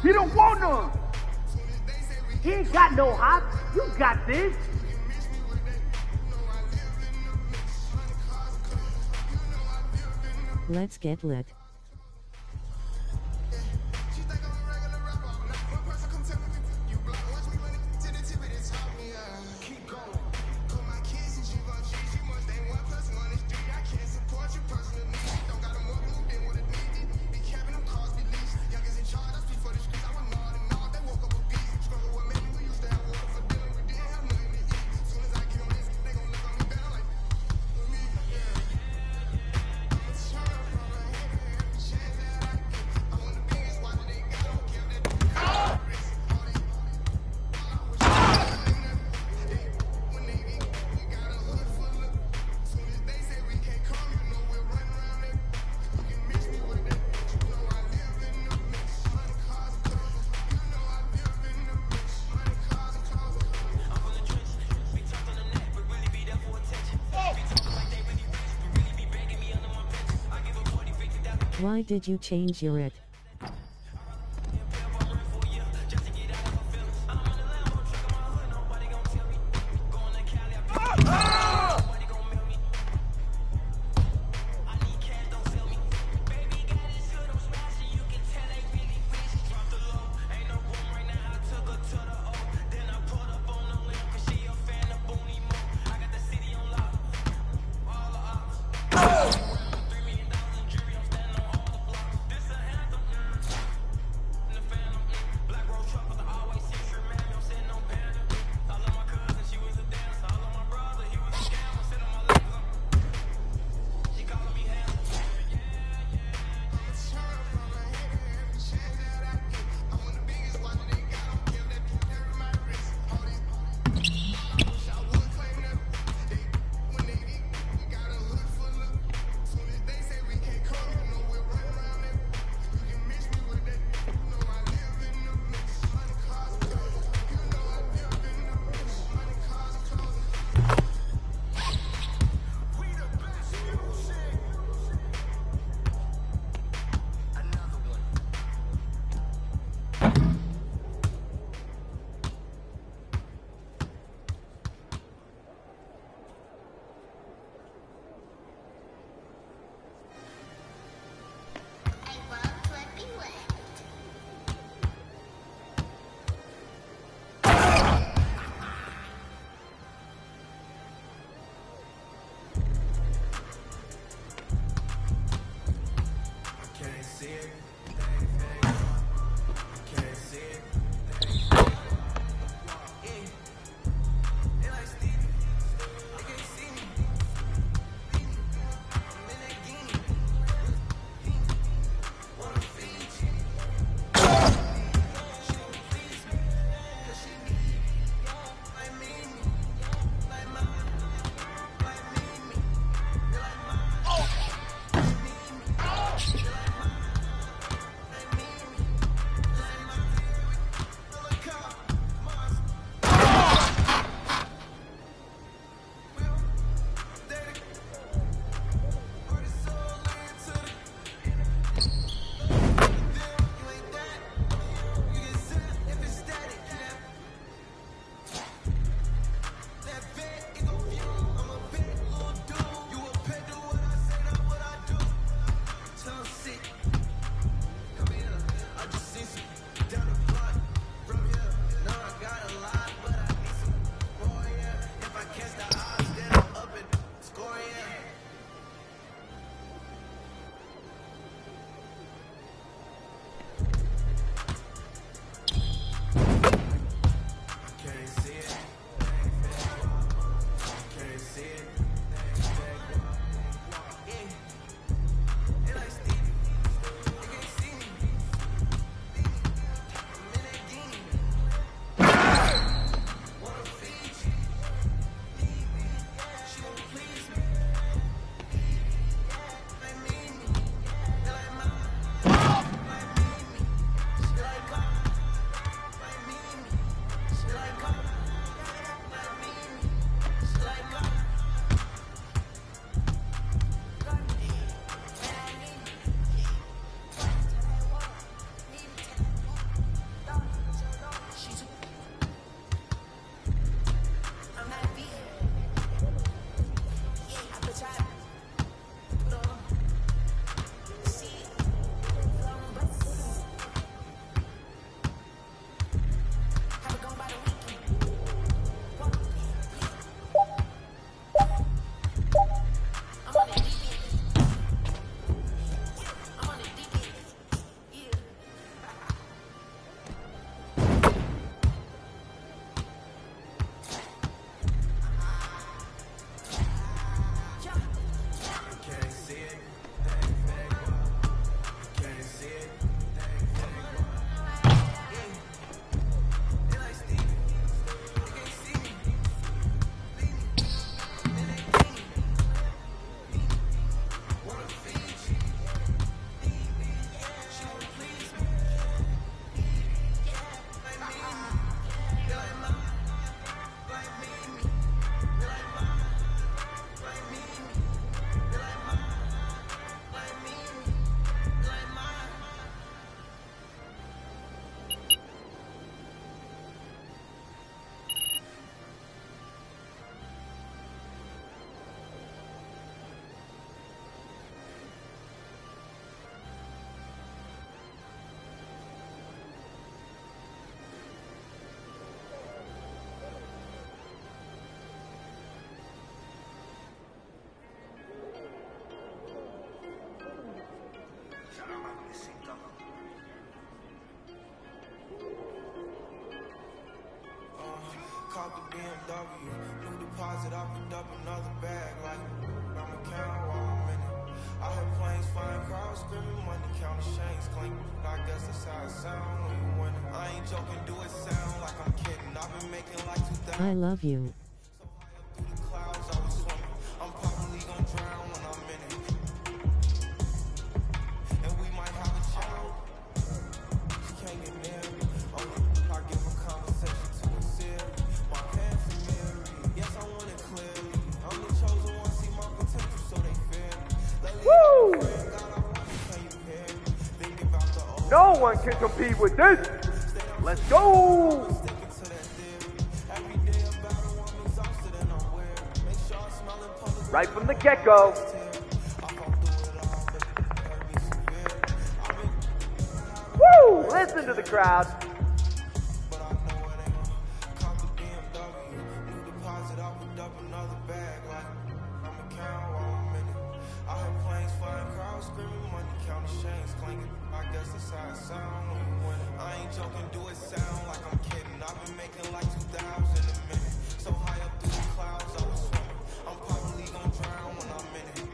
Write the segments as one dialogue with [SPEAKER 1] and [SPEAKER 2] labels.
[SPEAKER 1] He don't want none. He ain't got no hot. You got this.
[SPEAKER 2] Let's get lit. Why did you change your it?
[SPEAKER 3] BMW, new deposit, I picked up another bag like I'm a count while I'm in it. I heard planes flying, crowds screaming, money counting, chains clinking. I guess that's how it sound when you winning. I ain't joking, do it sound like I'm kidding. I've been making like 2,000.
[SPEAKER 2] I love you.
[SPEAKER 3] So high up through the clouds, I was swimming. I'm probably gonna drown when I'm in it. And we might have a child. She can't get near me. Only I give a conversation to a Siri. My pants are mirrored. Yes, I want it clearly. I'm the chosen one, see my potential, so they fear me.
[SPEAKER 1] Woo!
[SPEAKER 3] God, I want you, can you hear me? Think about the old.
[SPEAKER 1] No one can compete with this. Let's go.
[SPEAKER 3] Sticking to that theory. Every day a battle, I'm exhausted and I'm weary. Make sure I smell in public.
[SPEAKER 1] Right from the get-go. Woo! Listen to the crowd.
[SPEAKER 3] But I know it ain't gonna cop the BMW. New deposit, I picked up another bag like I'm a count while I'm in it. I heard planes flying, crowds screaming, money counting, chains clinking. I guess that's how it sound when you winning. I ain't joking, do it sound like I'm kidding. I've been making like 2,000 a minute. So high up through the clouds, I was swimming. I'm probably gonna drown when I'm in it.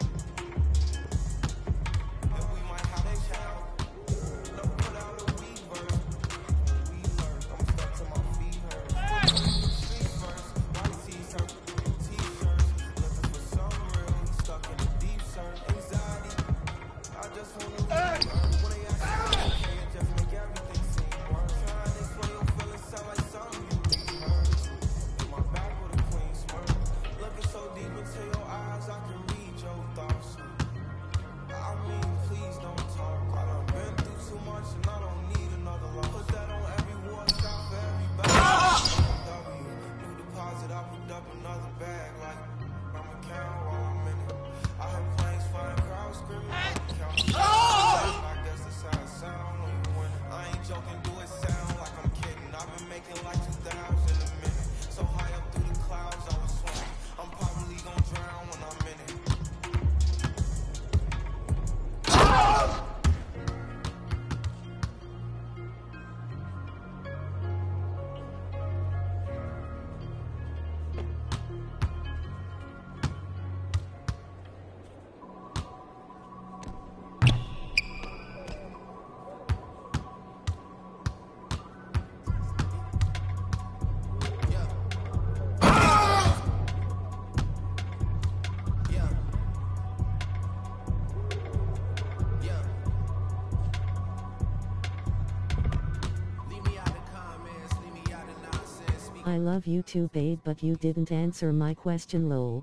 [SPEAKER 3] And we might have a child. No, put out a weed verse. Weed verse. I'm stuck to my feet hurt. Street verse. White t-shirt. T-shirts. Looking for some real. Stuck in the deep surf. Anxiety. I just wanna leave. When they ask me, okay, it just make everything seem worse. Trying to explain your feelings sound like something you heard. My back with a clean smirk. Looking so deep into your eyes, I can read your thoughts. I mean, please don't talk. I done been through too much and I don't need another loss. Put that on every war, stop for everybody. W, new deposit, I picked up another bag like I'm a count while I'm in it. I heard planes flying, crowds screaming, count. I guess that's how it sound when you winning. I ain't joking, do it sound like I'm kidding. I've been making like 2,000 a minute. So high up through the clouds, I was swimming. I'm probably gonna drown when I'm in it.
[SPEAKER 2] I love you too, babe, but you didn't answer my question, lol.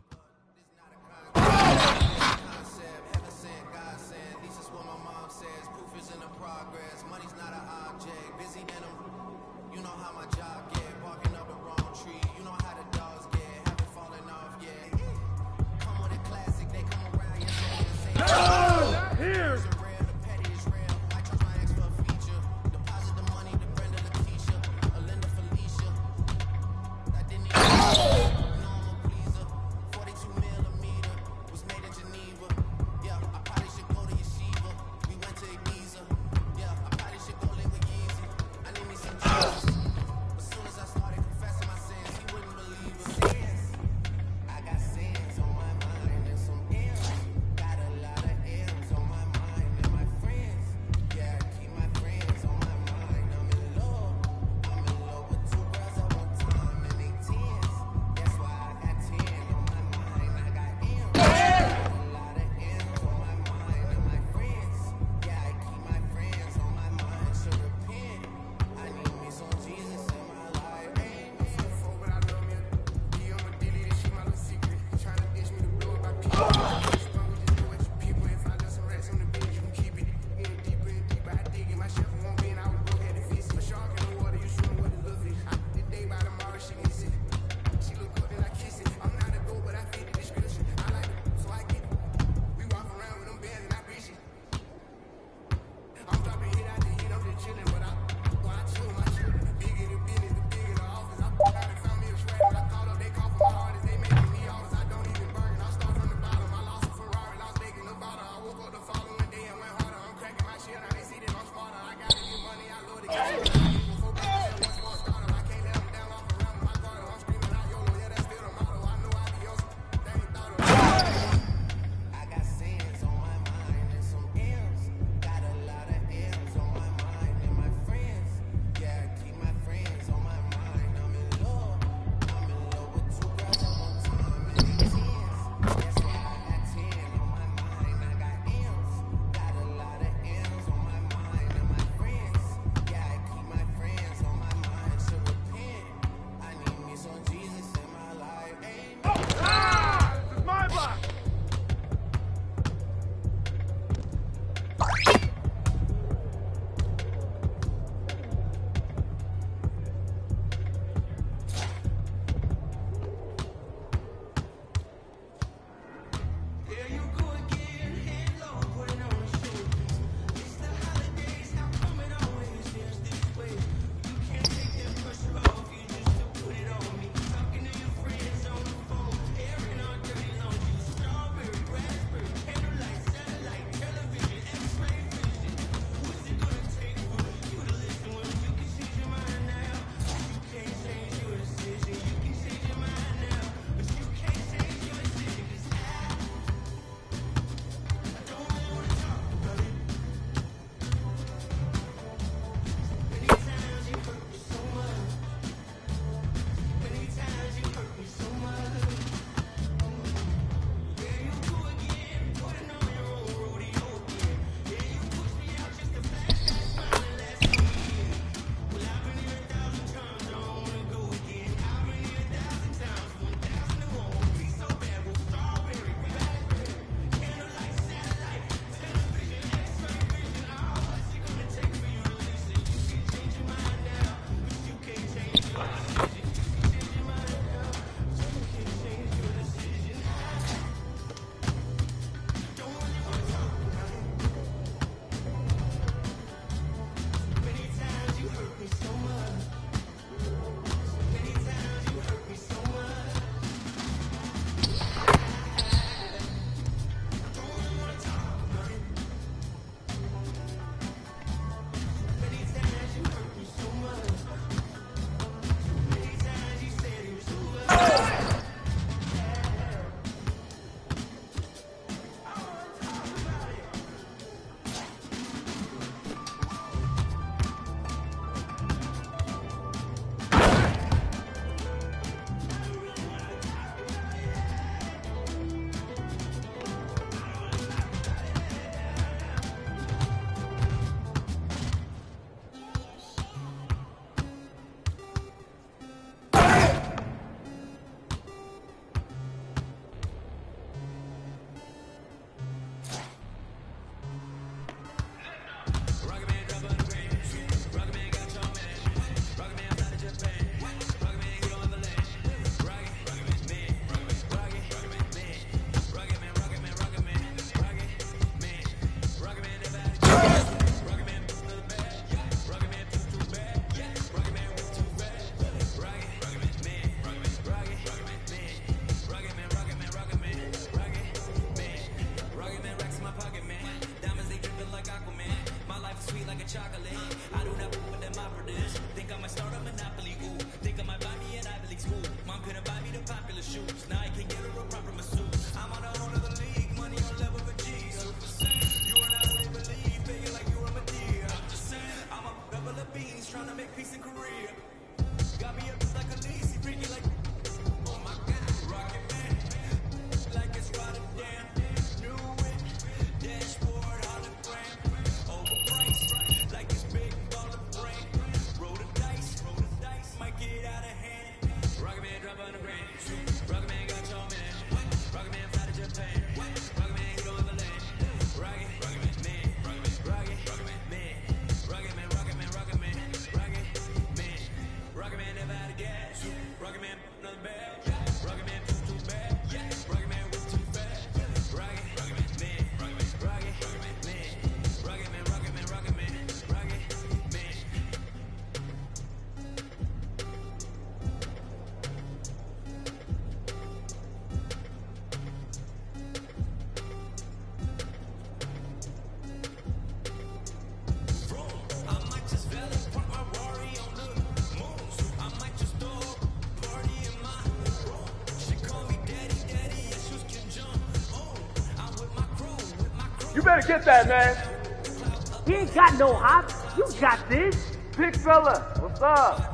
[SPEAKER 1] You better get that, man. He ain't got no hops. You got this. Big fella, what's up?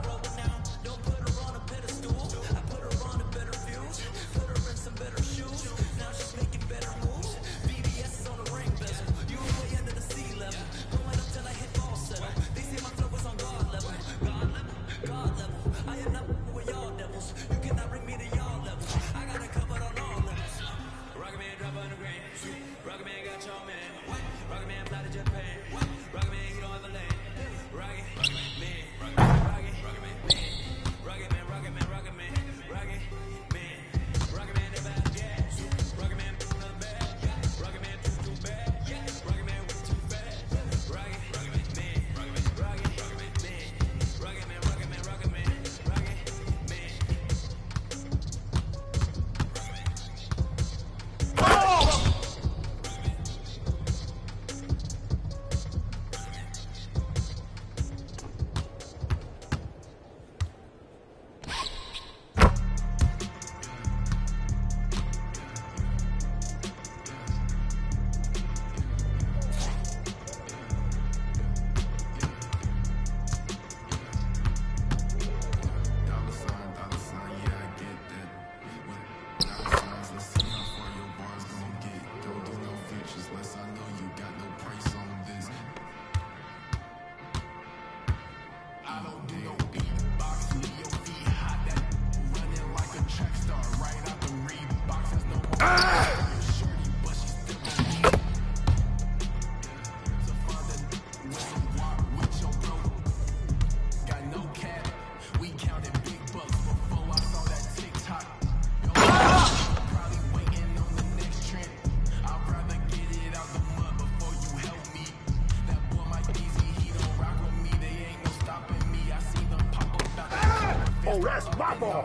[SPEAKER 4] Oh, that's my ball.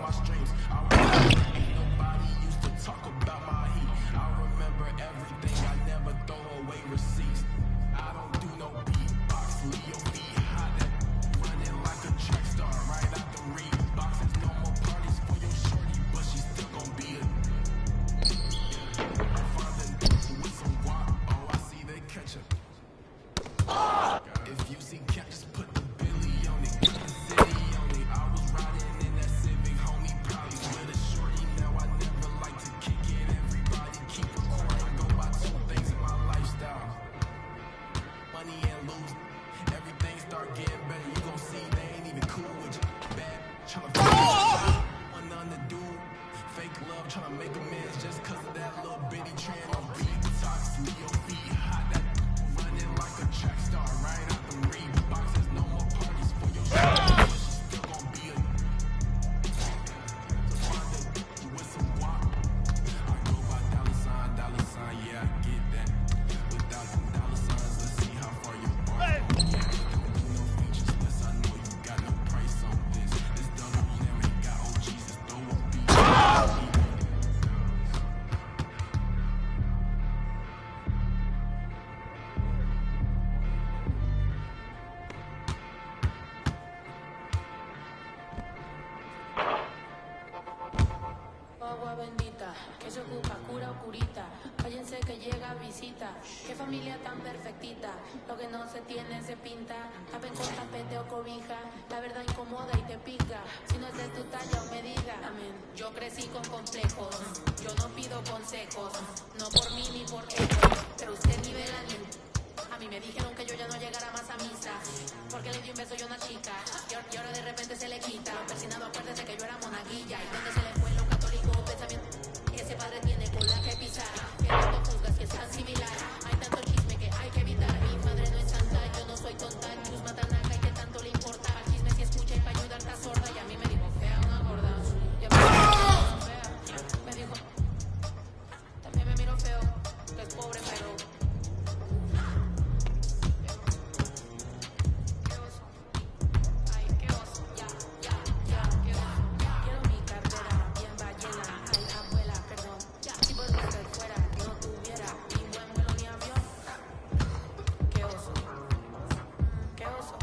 [SPEAKER 3] Nobody used to talk about my heat. I remember everything. I never throw away receipts. I don't do no beatbox. Leo B hot, running like a track star right out the Reeboks. There's no more parties for your shorty, but she's still gonna be a. Father with some guap. Oh, I see they catch up. If you see cat, just put the Billy on it. Get the city on it. I was riding in that Civic, homie, probably with a shorty. Now I never like to kick it. Everybody keep recording. I go by two things in my lifestyle: money and lose. Everything start getting better. You gon' see they ain't even cool with you. Bad, tryna one nothing to do. Fake love, tryna make amends just cause of that little bitty trend on TikTok. Leo B hot, that running like a track star right out the Reeboks. There's no more parties for your shorty, but she's still gon' be a. With some guap. I go by dollar sign, yeah, I get that. Without them dollar signs, let's see how far you are. Yeah, don't do no features unless I know you got no price on this. This double limit got OGs that throw a beat.
[SPEAKER 5] Agua bendita, que se ocupa, cura o curita. Cállense que llega visita. Qué familia tan perfectita. Lo que no se tiene se pinta. Tapen con tapete o cobija. La verdad incomoda y te pica. Si no es de tu talla o medida. Amén. Yo crecí con complejos. Yo no pido consejos. No por mí ni por ellos. Pero usted ni ve la ni. A mí me dijeron que yo ya no llegara más a misa. Porque le di un beso yo a una chica. Y ahora de repente se le quita. Persinado, acuérdese que yo era monaguilla. Y donde se le fue lo católico pensamiento. Ese padre tiene cola que pisar. Que tanto juzgas que es tan similar. Hay tanto chisme que hay que evitar. Mi madre no es santa, yo no soy tonta. Chus matanaca y que tanto le importa. Al chisme si escucha y para ayudar está sorda. Y a mí me dijo fea una gorda. Y a mí me dijo fea. Me dijo. También me miro feo. Que es pobre pero. Qué oso. Ay, qué oso. Ya, qué oso. Quiero mi cartera bien ballena. Ay, abuela, perdón. Si por usted fuera, no tuviera ni buen vuelo ni avión. Qué oso. Qué oso.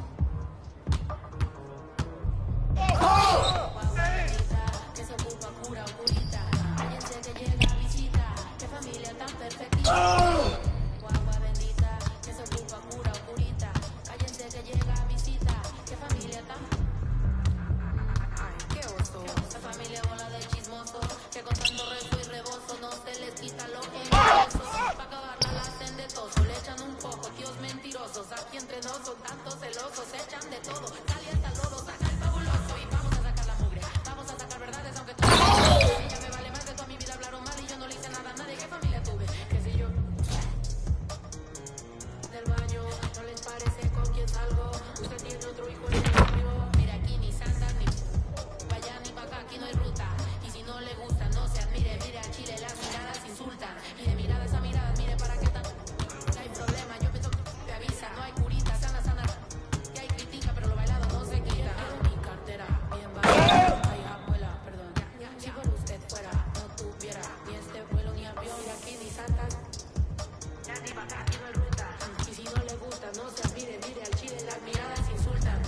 [SPEAKER 5] Que se ocupa, cura o curita. Cállense que llega visita. Qué familia tan perfecta. de todo. Calienta el lodo, saca el fabuloso y vamos a sacar la mugre. Vamos a sacar verdades aunque todo. Ya me vale más de toda mi vida hablaron mal y yo no le hice nada a nadie. ¿Qué familia tuve? ¿Qué sé yo? Del baño, ¿no les parece con quién salgo? Usted tiene otro hijo en el barrio. Mira aquí ni santas ni pa' allá ni pa' acá, aquí no hay ruta. Y si no le gusta, no se admire. Mire a Chile, las miradas insultan. Y de miradas a miradas, mire para qué tan. No hay problema, yo pienso que te avisa. No hay curita, sana, sana. Que hay crítica, pero lo bailado no se quita. Mi cartera, bien bailada. Ay, abuela, perdón. Si por usted fuera, no tuviera ni este vuelo ni avión. Y aquí ni santas. Ya ni pa' acá, aquí no hay ruta. Y si no le gusta, no se admire. Mire al Chile, las miradas insultan.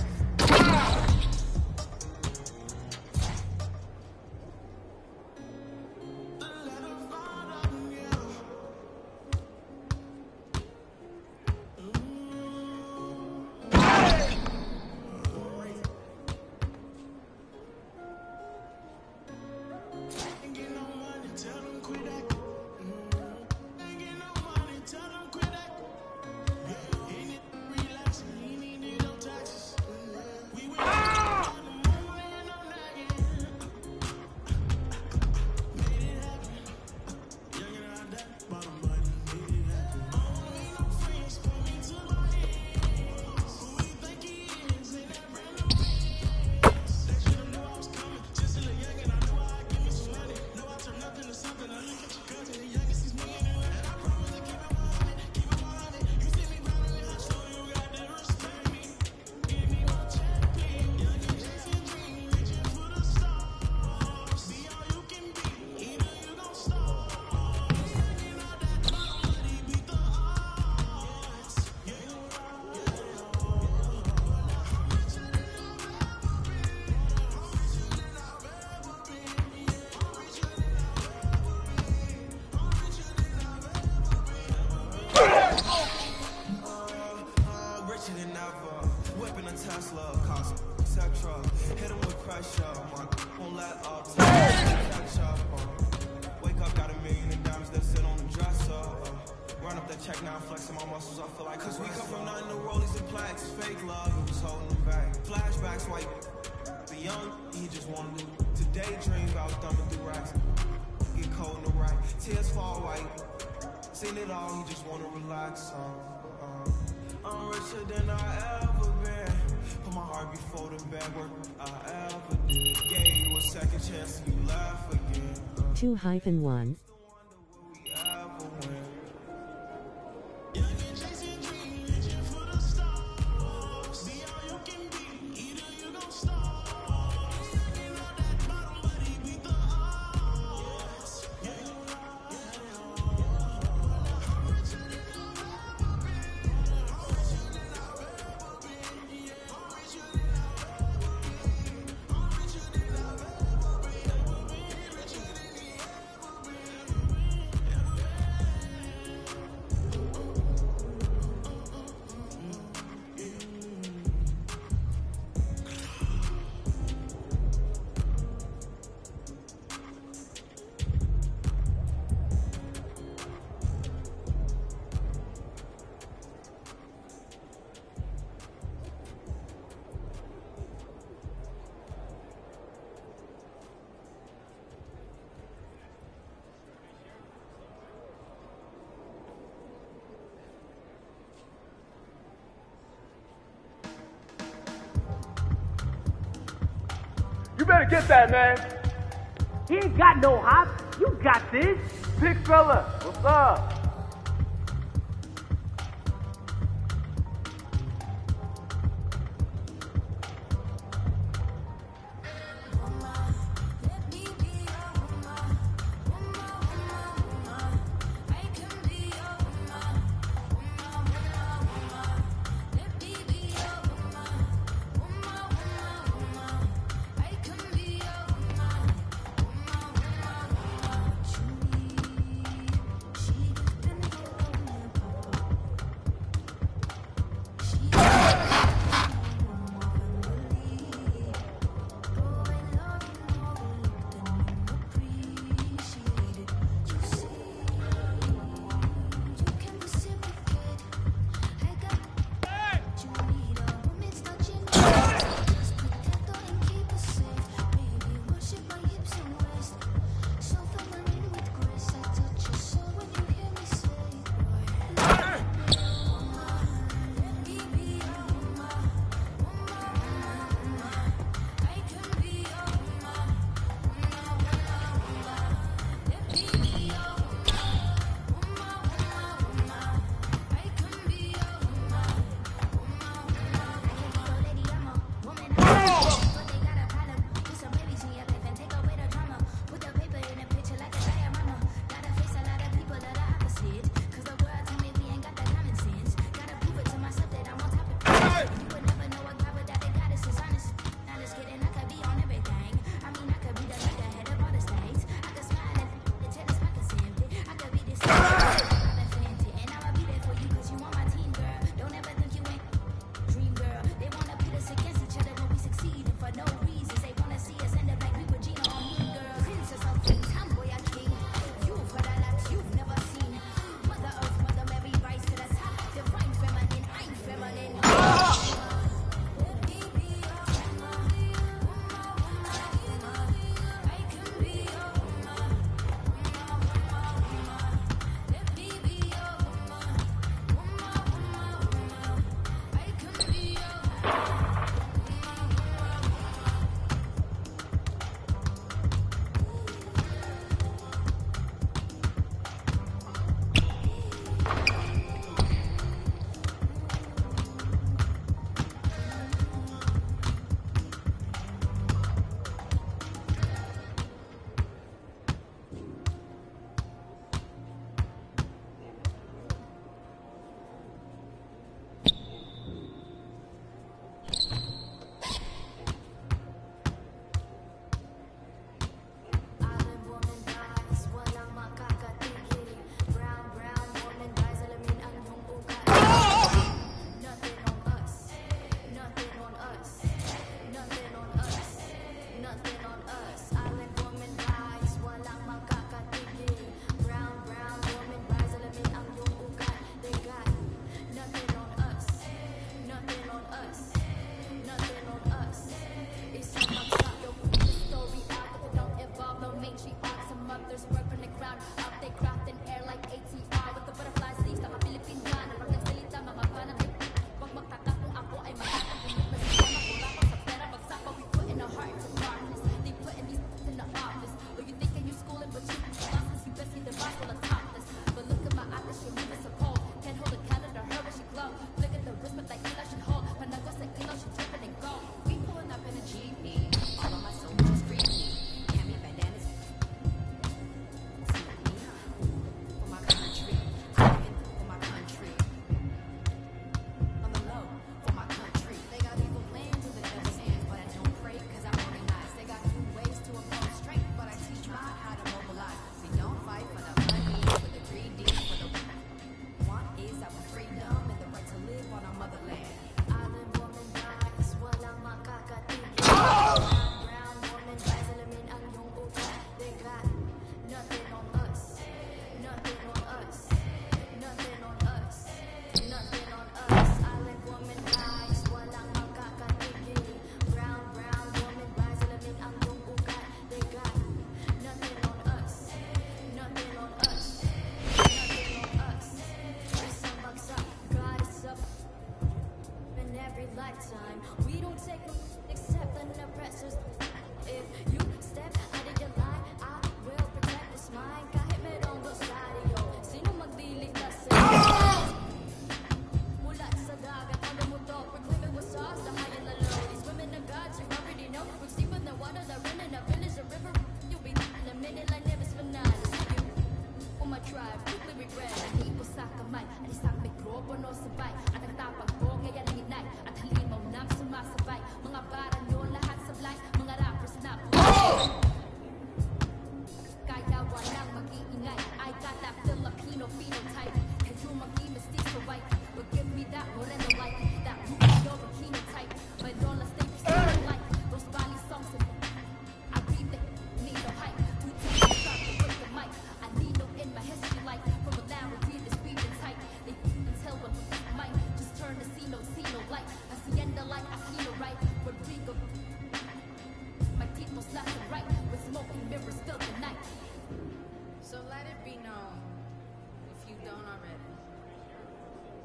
[SPEAKER 3] Richer than ever, whipping a Tesla, cost etc. Hit 'em with pressure, won't let up. Catch up, wake up, got $1 million in diamonds that sit on the dresser. Run up that check now, flexing my muscles. I feel like 'cause we come from nothing to rollies and plaques. Fake love, it was holding them back. Flashbacks, white, the young, he just wanted to daydream about thumbing through racks. Get cold in the right, tears fall white. Seen it all, he just wanna relax. I'm richer than I ever been. Put my heart before the bad work I ever did. Gave you a second chance and you laugh again.
[SPEAKER 2] 2-1.
[SPEAKER 3] We ever win.
[SPEAKER 1] You better get that, man. He ain't got no hop. You got this. Big fella, what's up?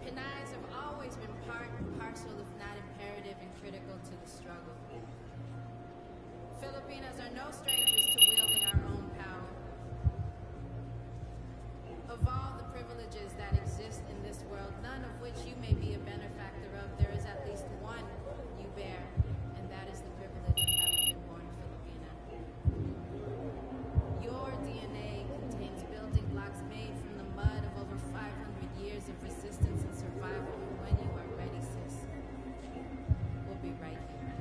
[SPEAKER 5] Pinayas have always been part and parcel, if not imperative and critical to the struggle. Filipinos are no strangers to wielding our own power. Of all the privileges that exist in this world, none of which you may be a benefactor of, there is at least one you bear, and that is the privilege of having been born Filipina. Your DNA contains building blocks made from the mud of over 500 years of resistance and survival. And when you are ready, sis, we'll be right here.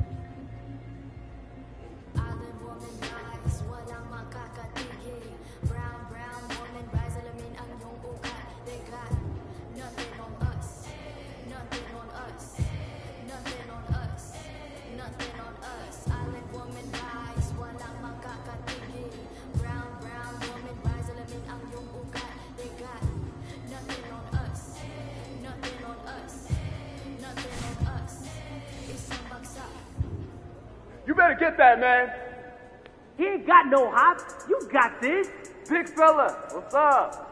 [SPEAKER 6] Island woman rise, walang makakatigil. Brown woman rise, alamin ang iyong ugat. They got nothing on us, nothing on us, nothing on us, nothing on us. Island woman rise, walang makakatigil. Brown woman rise, alamin ang iyong ugat. They got nothing on us, nothing on us, nothing on us. Isang bagsak.
[SPEAKER 4] You better get that, man.
[SPEAKER 1] He ain't got no hops. You got this.
[SPEAKER 7] Big fella, what's up?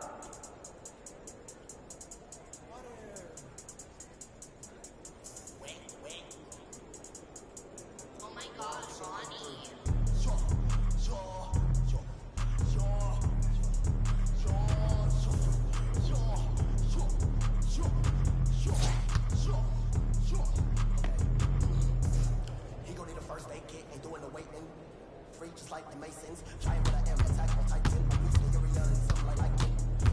[SPEAKER 6] Oh my God, Ronnie.
[SPEAKER 3] He gon' need a first aid kit, ain't doing the waiting. Free just like the Masons. Trying what I am, attack on Titan. I'm used to area and something like me.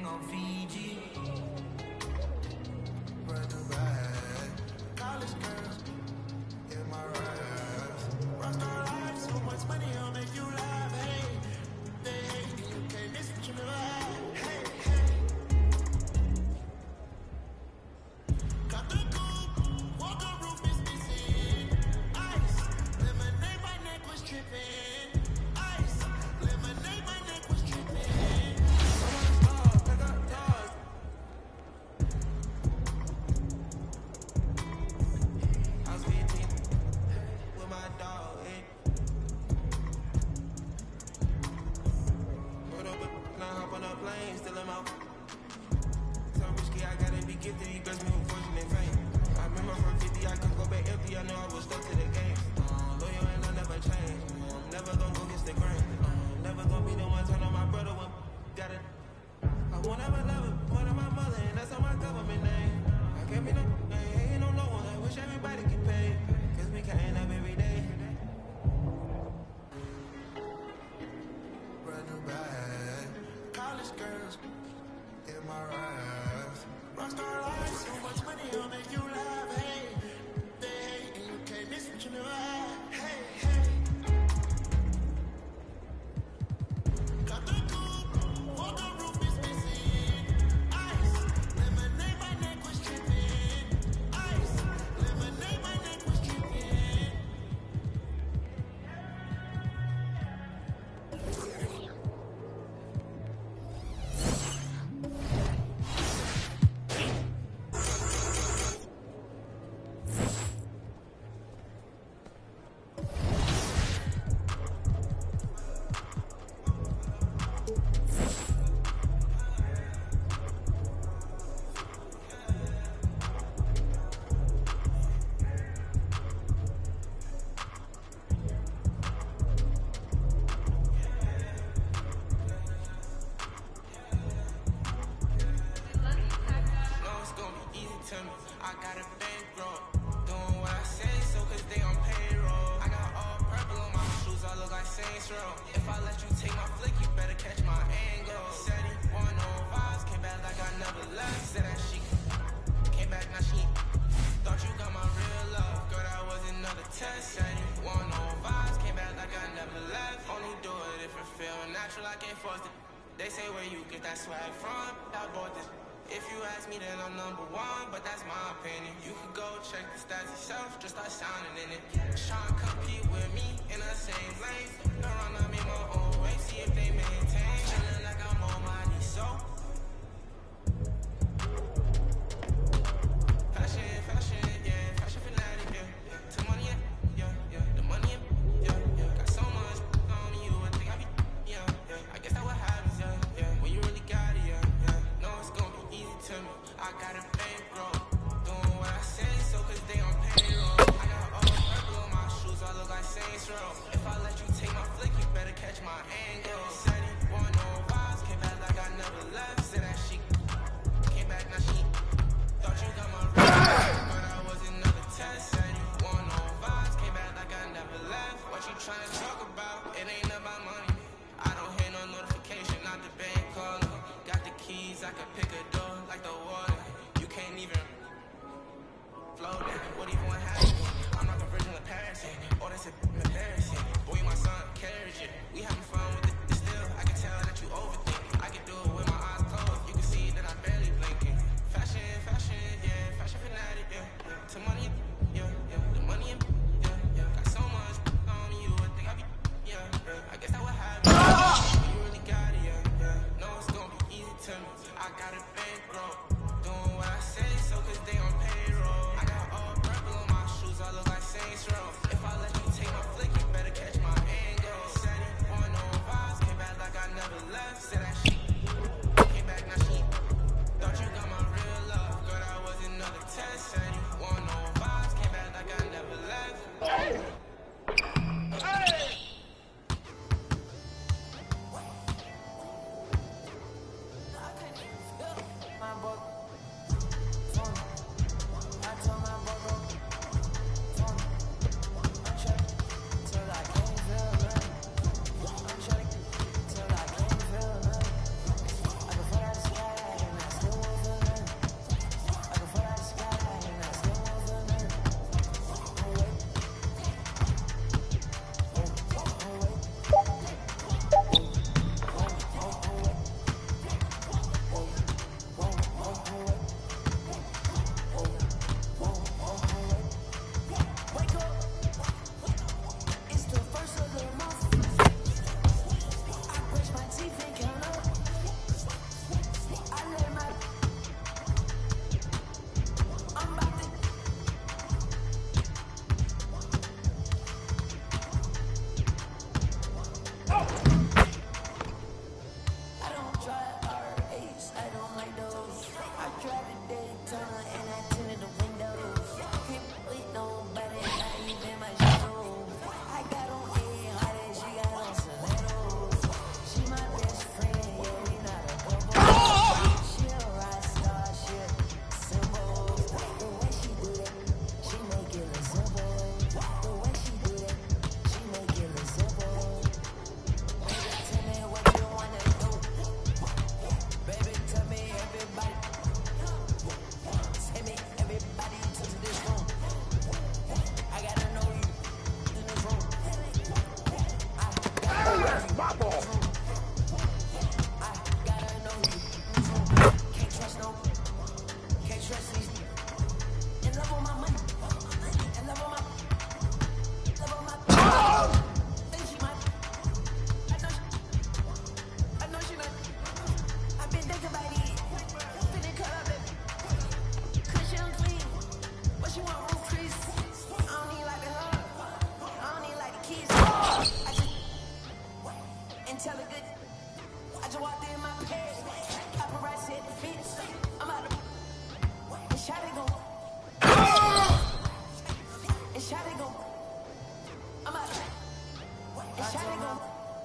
[SPEAKER 3] on Fiji. Brand new bag. College girls in my raps. Rockstar life, so much money, I'll make you laugh. Hey, they hate you, can't miss what you never had. Hey, hey. Got the coupe, walker roof is missing. Ice, lemonade, my neck was tripping. Ice, lemonade, my neck was tripping. Someone's dog, pick up dog. I was 15 with my dog, eh? Put up a, now hop on a plane, still in my. So risky, I gotta be gifted, he blessed me with fortune and fame. I remember from 50, I could go back empty, I know I was stuck to the game. Loyal and I never change, I'm never gonna go against the grain. Never gonna be the one turn on my brother when got it. I won't ever love it more than my mother, and that's on my government name. I can't be no, I ain't no one, I wish everybody could pay. Cause we can't up every day. Brand new bag, college girls in my raps. Rockstar life, so much money, I'll make you laugh. Hey, they hate and you can't miss what you never had. Hey, hey. Got the coupe, walker roof is missing. Ice, lemonade, my neck was tripping. Ice, lemonade, my neck was tripping. No, it's gonna be easy to me. I got a bankroll. Doing what I say, so cause they on payroll. I got all purple on my shoes, I look like Saints Row. If I let you take my flick, you better catch my angle. Said he want no vibes, came back like I never left. Said that she came back, now she thought you got my real love. Girl, that was another test. Said he want no vibes, came back like I never left. Only do it if it feel natural, I can't force it. They say where you get that swag from, I bought this. If you ask me, then I'm number one, but that's my opinion. You could go check the stats yourself, just start sounding in it. Try and compete with me in the same lane. Around I make my own way, see if they maintain. Feeling like I'm on my knees, so fashion, yeah, fashion fanatic, yeah. To money, yeah, the money, yeah. Got so much on me, you would think I be, yeah. I guess that what happens, yeah. When you really got it, yeah. No, it's gonna be easy to me. I got a bankroll, doing what I say, so cause they on payroll. I got all purple on my shoes, I look like Saints Row. If I let you
[SPEAKER 8] didn't tell a good. I just walked in my pad. Paparazzi at the fence. I'm out of. And shot it go. And shot it go. I'm out of. And shot it go.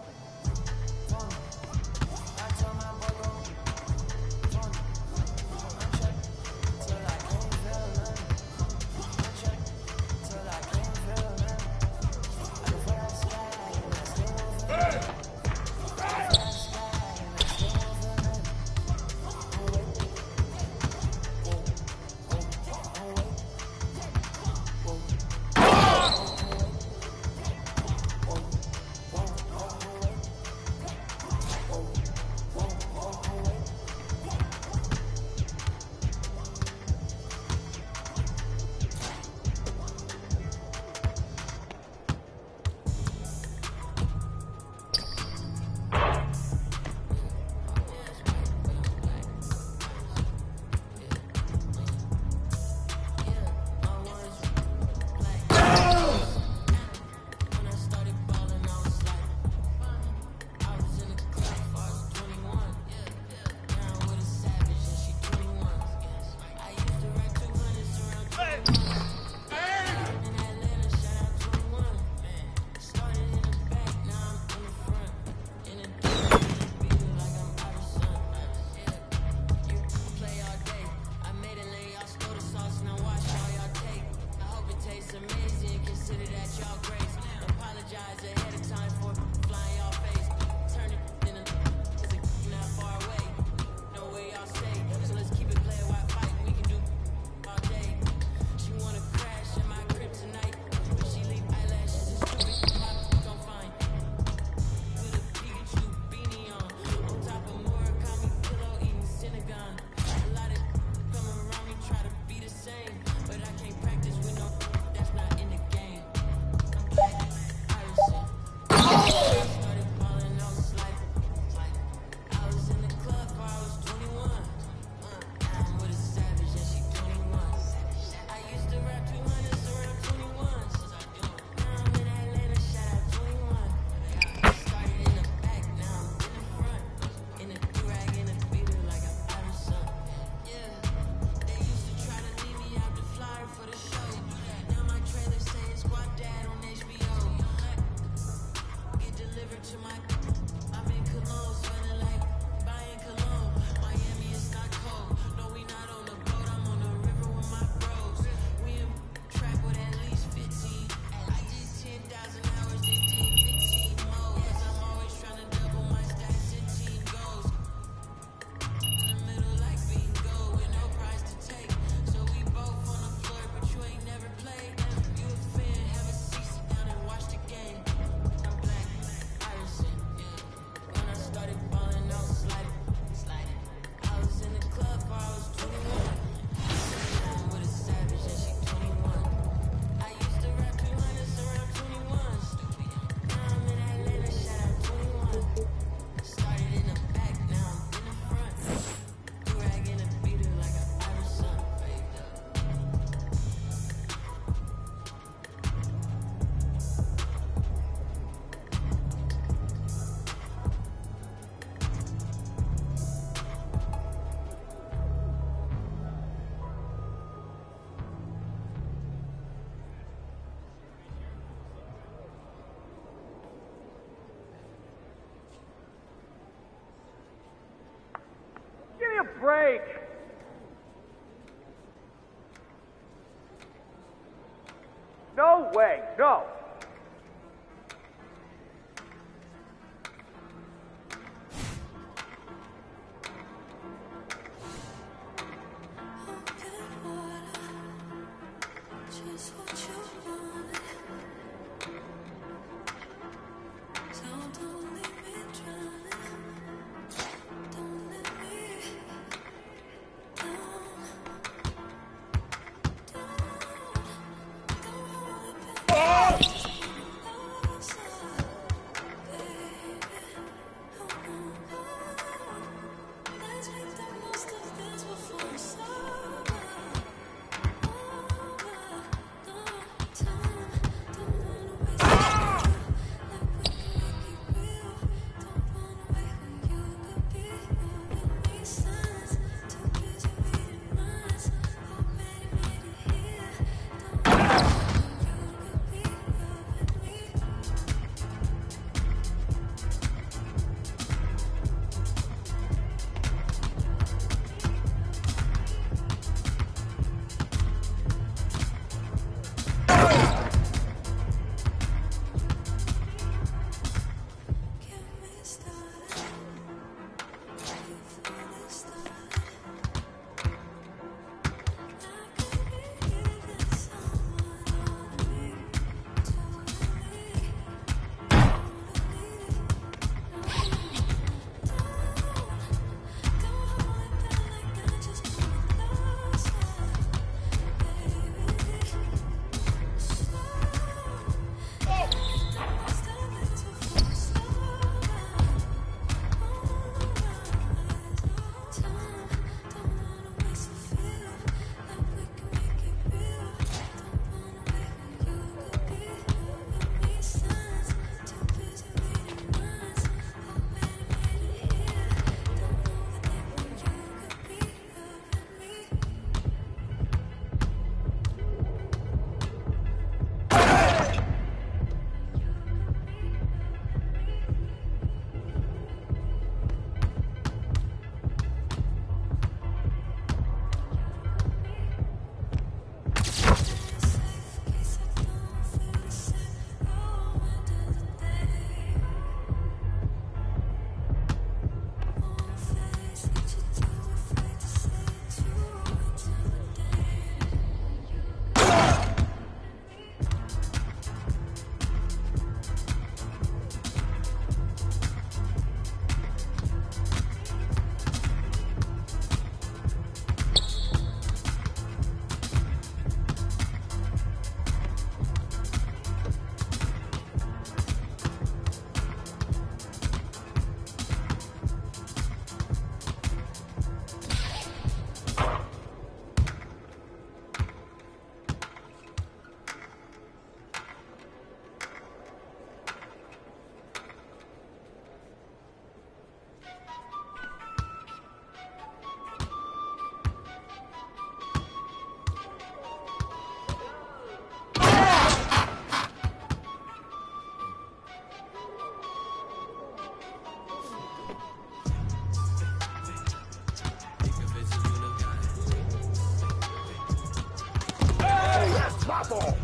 [SPEAKER 1] Break. No way, no.
[SPEAKER 6] Oh!
[SPEAKER 4] fastball.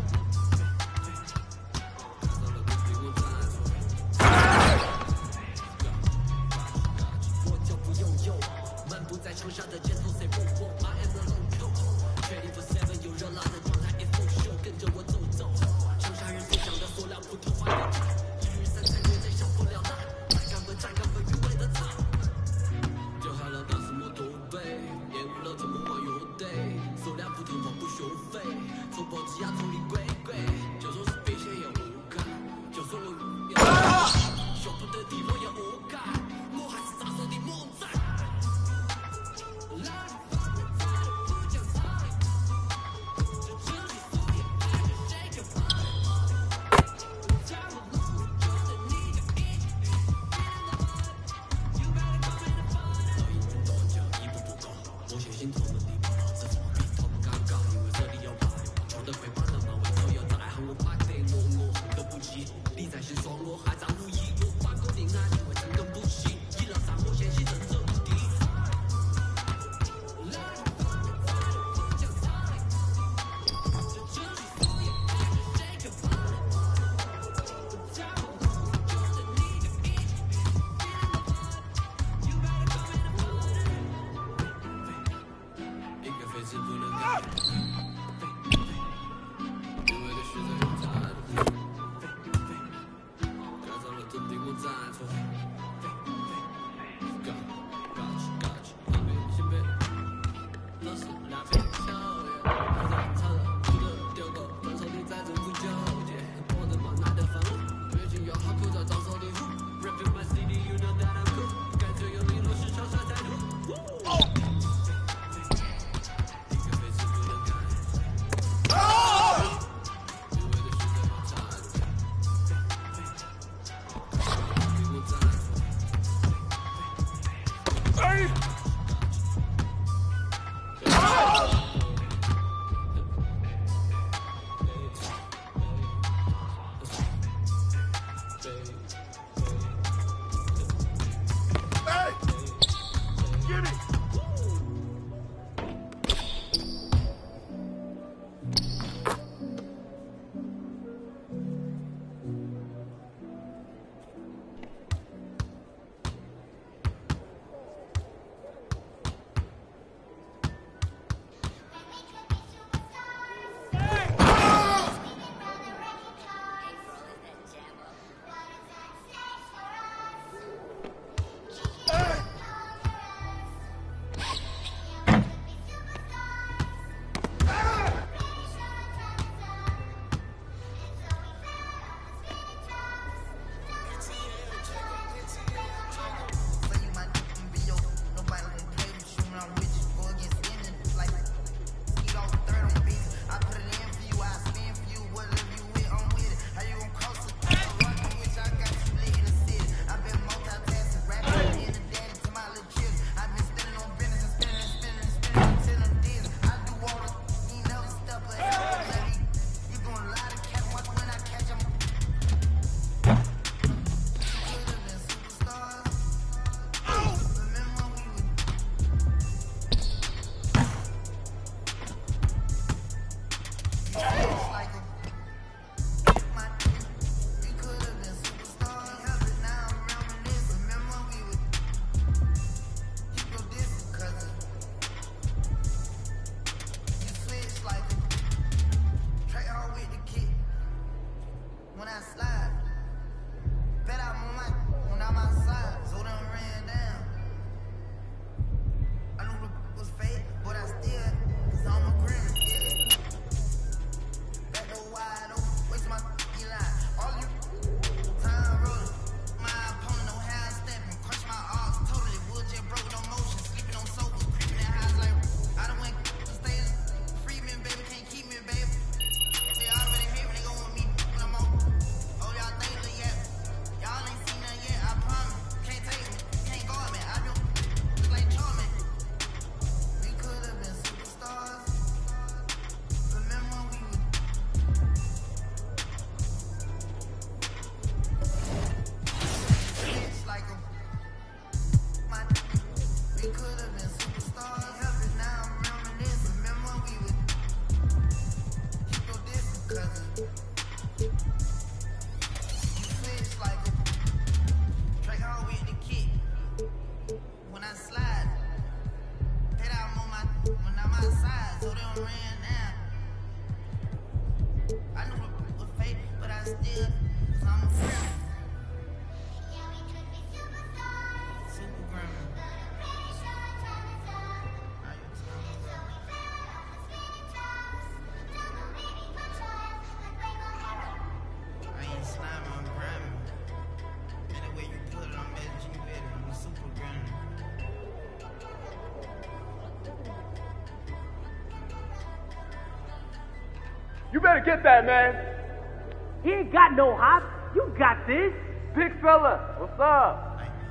[SPEAKER 4] You better get that, man.
[SPEAKER 1] He ain't got no hop. You got this.
[SPEAKER 7] Big fella, what's up?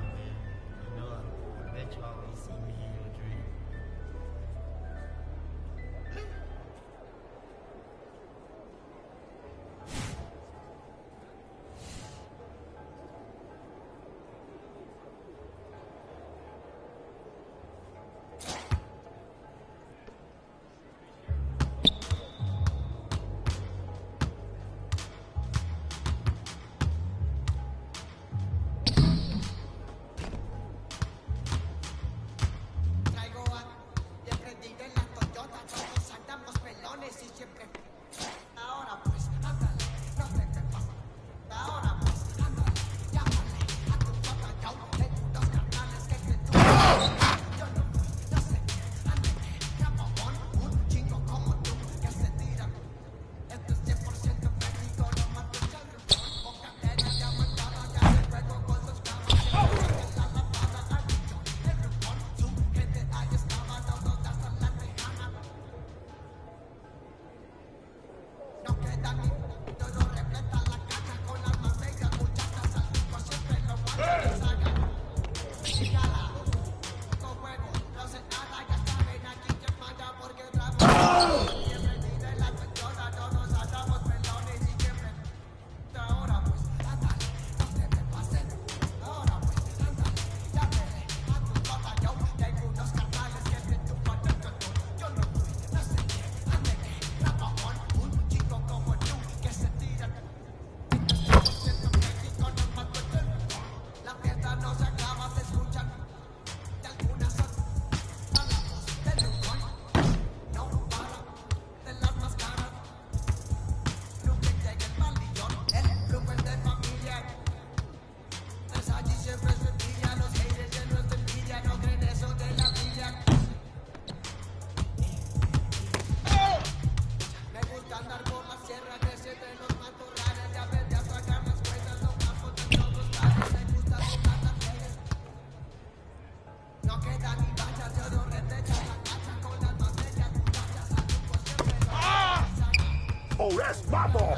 [SPEAKER 9] Oh, that's my ball.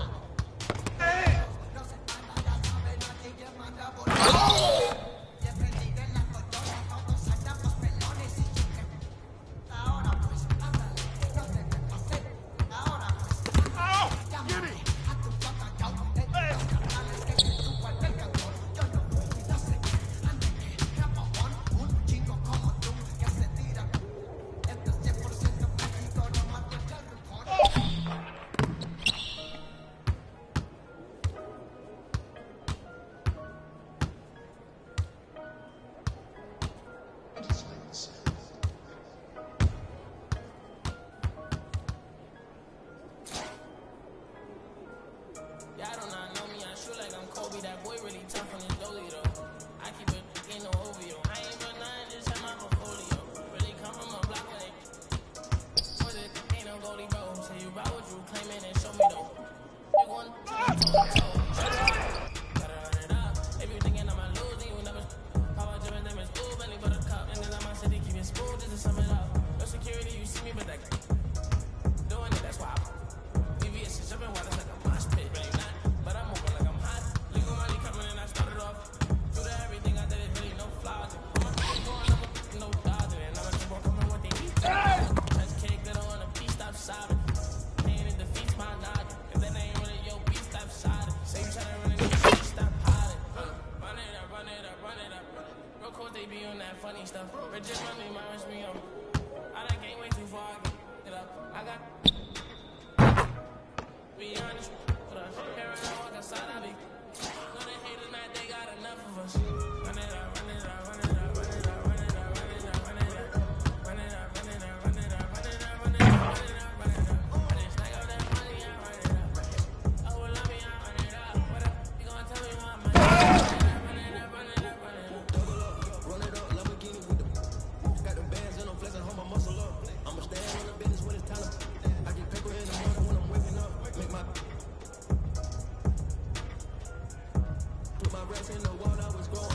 [SPEAKER 8] Y'all do not know me, I shoot like I'm Kobe. That boy really tough on his dolly though. I keep it, ain't no OVO. I ain't but nine, just have my portfolio. Really come from a block when they was it, ain't no goalie bro. Say you about what you claiming and show me though. Big one, gotta run it up. If you thinking I'm losing, you never power driven them is blue, belly buttercup. And then I'm my city, keep it smooth just to sum it up. No security, you see me, but that doing it, that's why I VVS is jumping while it's like a mosh pit. Really not, but I'm moving like I'm hot. Legal money coming and I started off. Due to everything I did, it really no flaws. I'm a going up with no dodging. And I'm a keep on coming what they need. That's cake that I want a piece, stop sobbing. Pain it defeats my noggin. If that ain't really your beat, stop sobbing. Say you try to run it, stop hiding. Run it up, run it up, run it up. Real cold, they be on that funny stuff. Rigid money, minus me up. I done came way too far, I can get up. I got. Be honest, but I'm here and I walk outside, I be. Know they haters mad, they got enough of us. Run it up, run it up, run it up, run it up, run it up, run it up, run it up. Run it up, run it up, run it up, run it up, run it up, run it up, run it up. I just stack up that money, I run it up. Oh, well, love me, I run it up. What up? You gonna tell me how much? Run it up, run it up, run it up.
[SPEAKER 3] Double up, run it up, Lamborghini with the. Got them bands and I'm flexing, hold my muscle up. I'ma stand on the business when it's time to. I get paper in the morning when I'm waking up. Make my. Put my rest in the water, I was growing.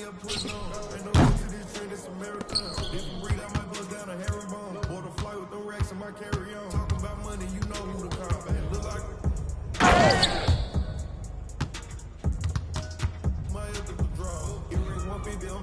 [SPEAKER 3] there putting on. Ain't no way to this train, it's a marathon. If you read, I might bust down a herringbone. Bought a flight with them racks in my carry-on. Talking about money, you know who to call. Man, look like my ethical draw. Earrings 150 on.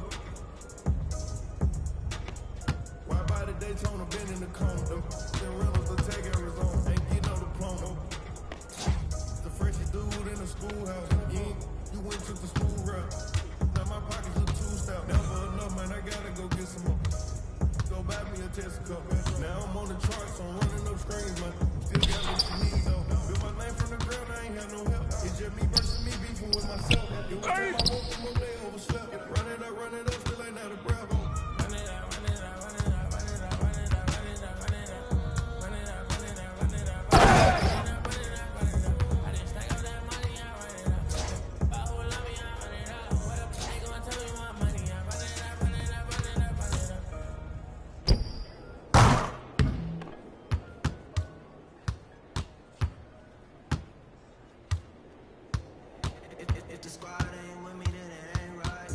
[SPEAKER 3] Why by the Daytona, been in the cone. Them rentals will take Arizona. Ain't getting no diploma. The freshest dude in the schoolhouse. You went to the school route. Now my pockets look too stout. Never enough, man. I gotta go get some more. Go buy me a Tesco. Now I'm on the charts. I'm running up screens, man. Still got what you need, though. Built my name from the ground. I ain't had no help. It's just me versus me beefing with myself. It was time I woke them up, they overslept. Run it up, still ain't out of breath. Run it out, run it out, run it out, run it out, run it out, run it out, run it out, run it out, run it out, run it out, run it out. I just stack up that money, I run it out. But who love me, I run it out. What up, they gon' tell me my money, I run it out, run it out, run it out, run it out. If the squad ain't with me, then it ain't right.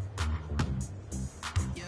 [SPEAKER 3] Yeah.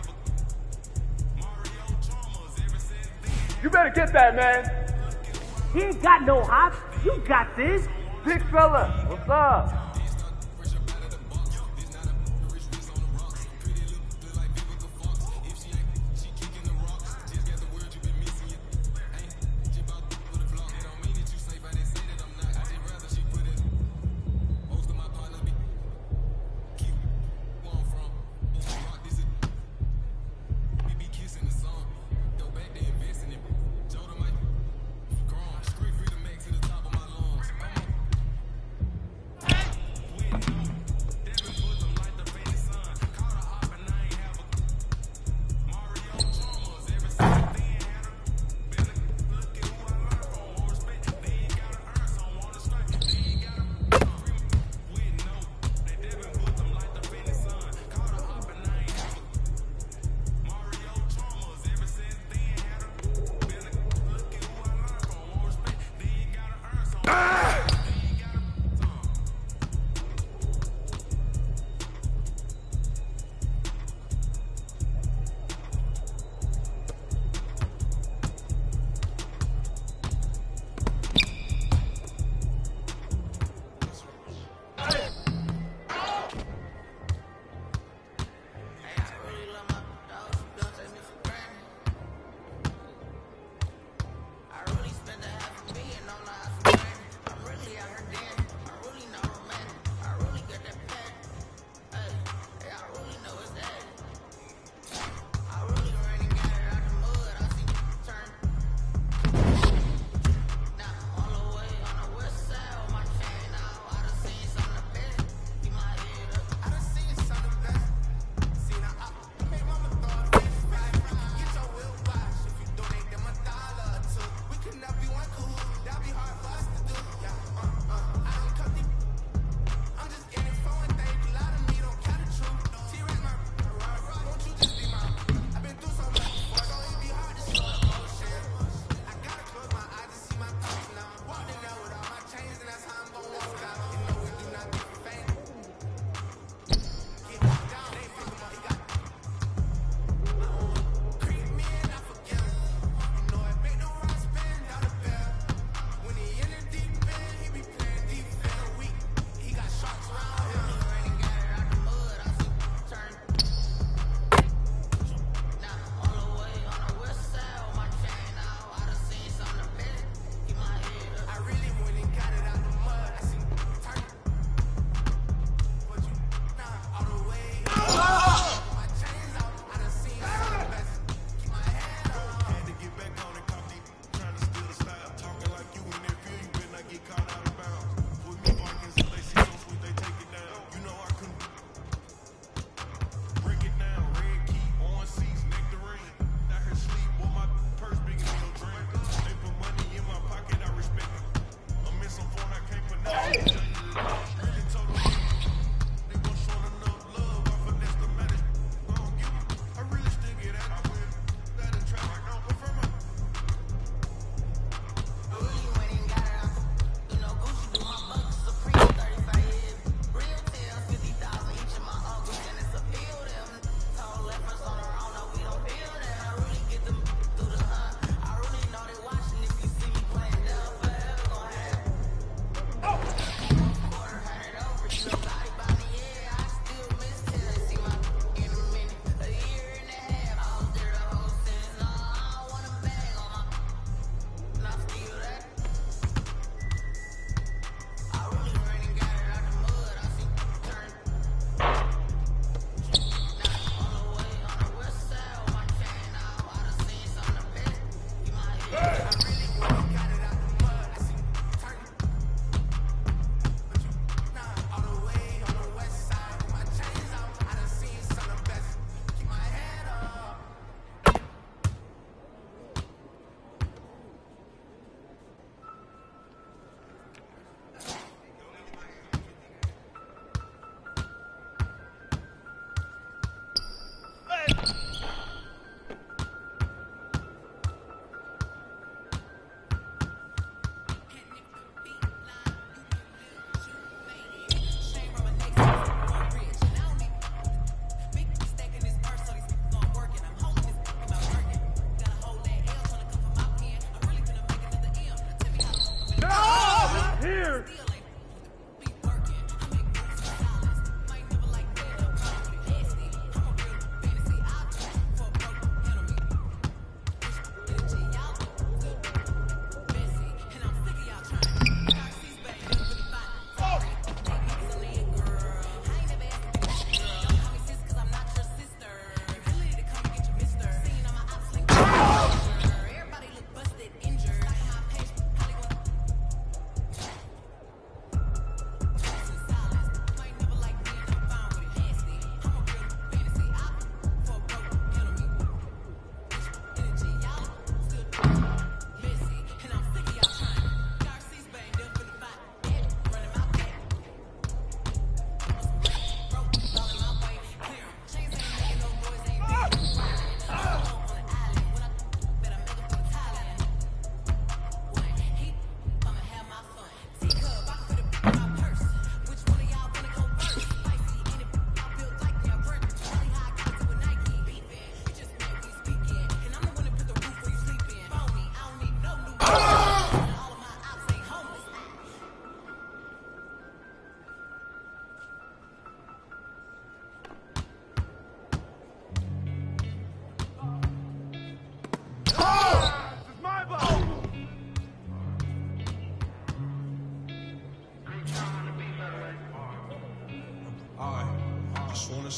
[SPEAKER 4] You better get that, man.
[SPEAKER 1] He ain't got no hops. You got this.
[SPEAKER 7] Big fella, what's up?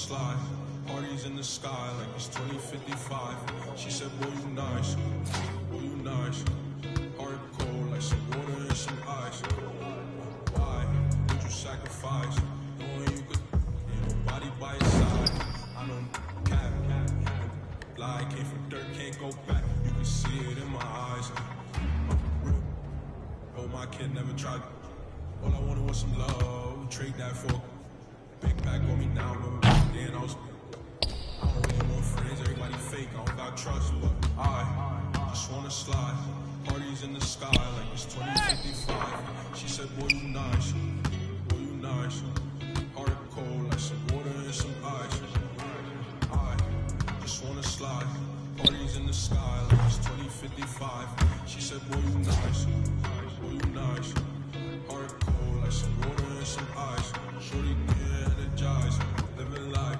[SPEAKER 10] slide. Parties in the sky like it's 2055. She said, boy, you nice. Boy, you nice. Hard cold like some water and some ice. Why would you sacrifice? Knowing you could, ain't nobody by your side. I don't cap. Lie, came from dirt, can't go back. You can see it in my eyes. Oh, my kid never tried. All I wanted was some love. Trade that for big back on me now. Remember back then I don't really want friends. Everybody fake. I don't got trust, but I just wanna slide. Parties in the sky like it's 2055. She said, boy, you nice. Boy, you nice. Hard cold like some water and some ice. I just wanna slide. Parties in the sky like it's 2055. She said, boy, you nice. Boy, you nice. Hard cold like some water and some ice. Shorty get energized, living life.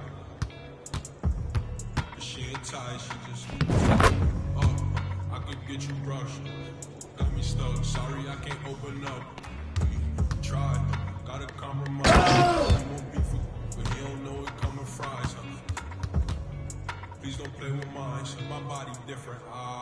[SPEAKER 10] But she ain't tight, she just I could get you brushed. Got me stuck, sorry I can't open up. Try, gotta compromise. He won't be for, but he don't know it coming fries. Please don't play with mine, my body different.